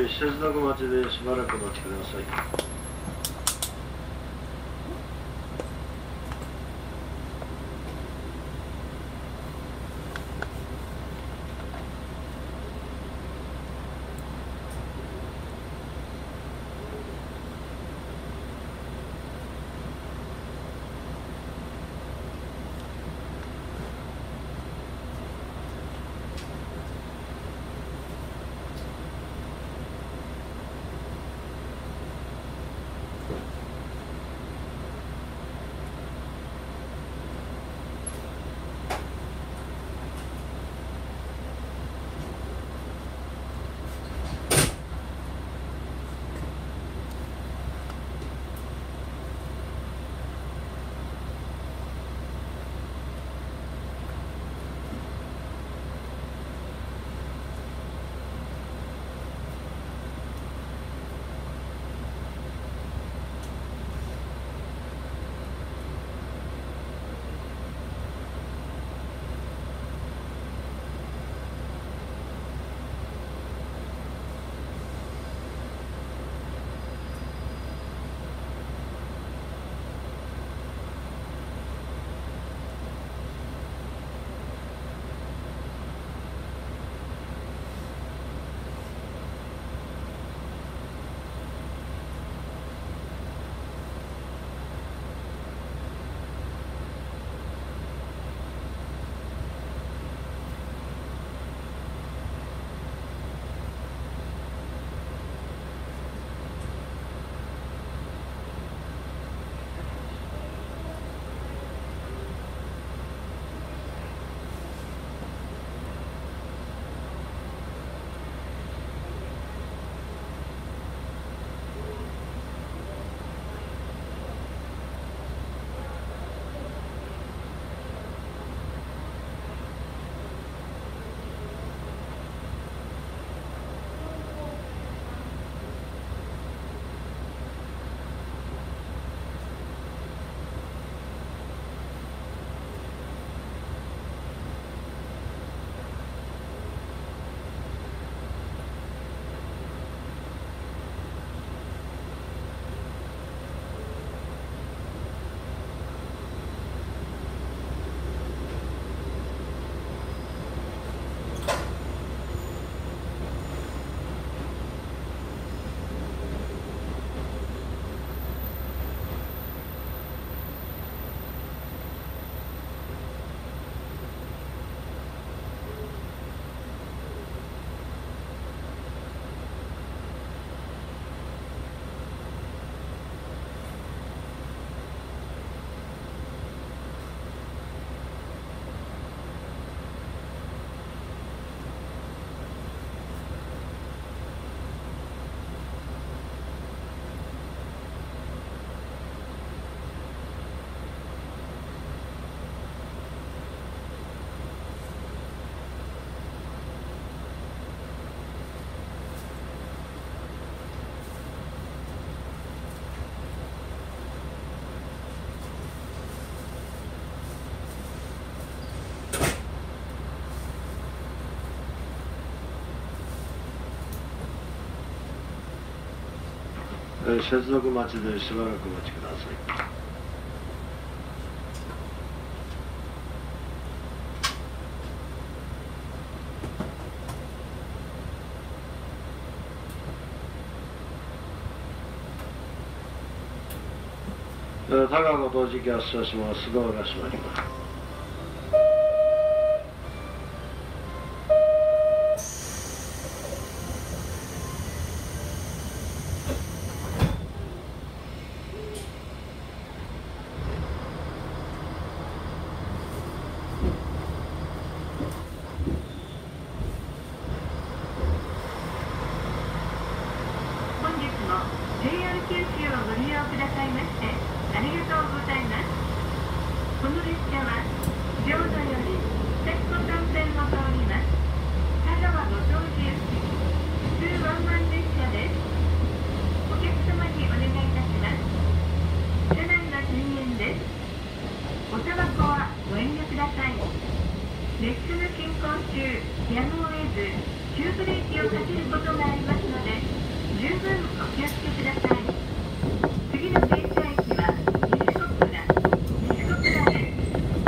接続待ちでしばらくお待ちください。接続待ちでしばらくお待ちください。高野同時期発車します。ドアが閉まります。 JR 九州をご利用くださいましてありがとうございます。この列車は浄土より摂湖山線を通ります。田川ご当地行き普通ワンマン列車です。お客様にお願いいたします。車内は禁煙です。おタバコはご遠慮ください。列車の進行中やむを得ず急ブレーキをかけることがありますので、十分お気をつけください。次の停車駅は西小倉です。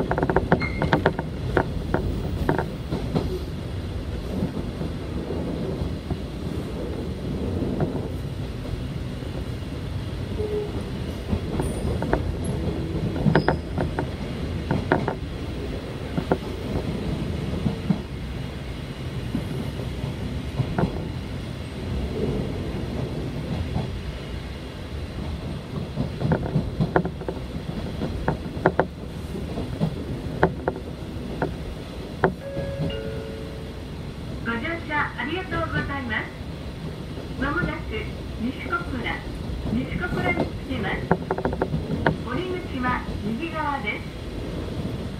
ご乗車ありがとうございます。まもなく西小倉に着きます。降り口は右側です。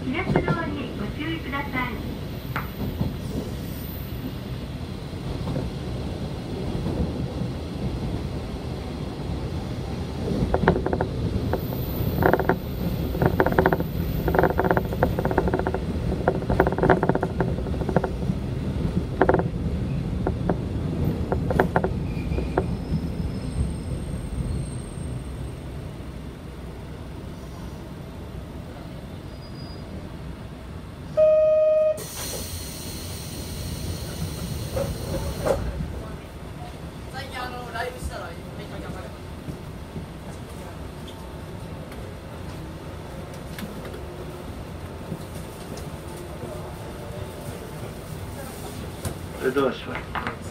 開くドアにご注意ください。 最近ライブしたらめっちゃ上がる。 どうします。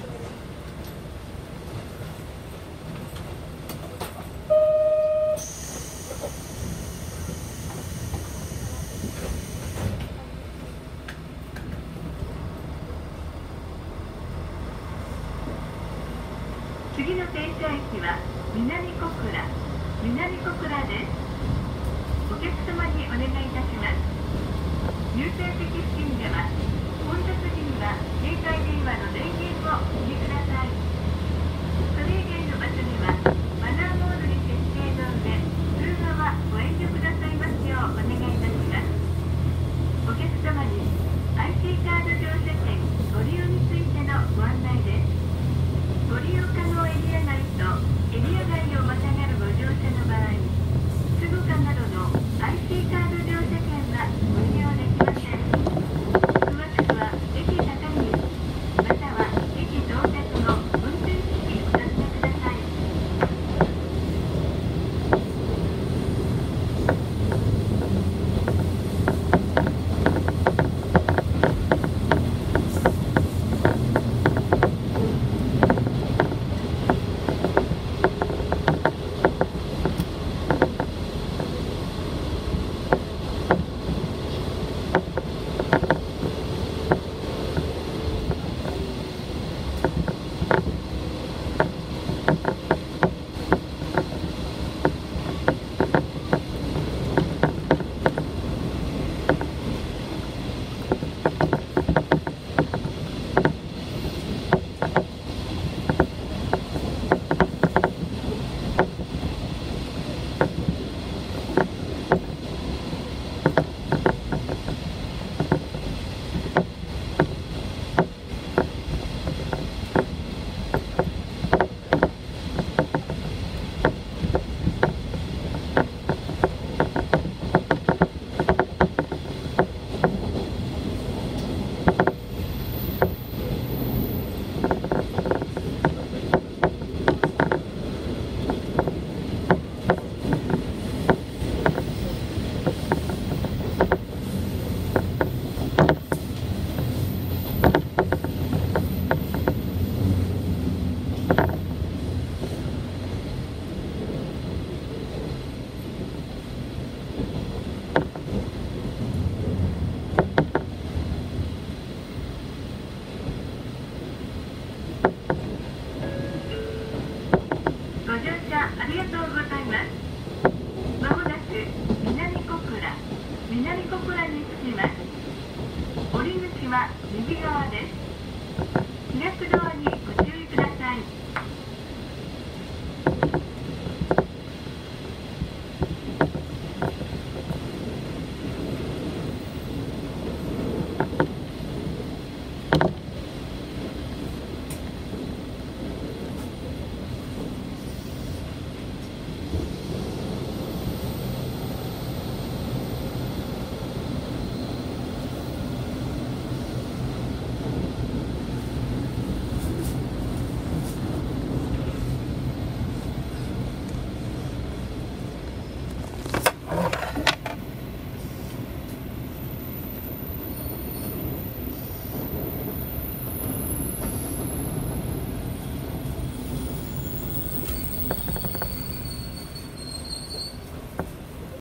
次の停車駅は南小倉です。お客様にお願いいたします。優先席付近では混雑時には携帯電話の電源をお切りください。それ以外の場所ではマナーモードに設定の上、通話はご遠慮くださいますようお願いいたします。お客様に IC カード乗車券ご利用についてのご案内です。ご利用可能エリア内とエリア外をまたがるご乗車の場合、通貨などの IC カード乗車券はご利用できません。詳しくは駅係員または駅到着の運転士にお尋ねください。ありがとうございます。まもなく南小倉に着きます。降り口は右側です。開くドアにご注意ください。